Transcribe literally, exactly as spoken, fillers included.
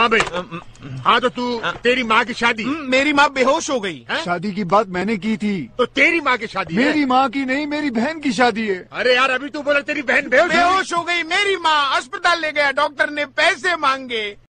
हाँ भाई। हाँ तो तू तेरी माँ की शादी। मेरी माँ बेहोश हो गई। शादी की बात मैंने की थी। तो तेरी माँ की शादी है? मेरी माँ की नहीं, मेरी बहन की शादी है। अरे यार अभी तू बोला तेरी बहन बेहोश बेहोश हो गई। मेरी माँ अस्पताल ले गया, डॉक्टर ने पैसे मांगे।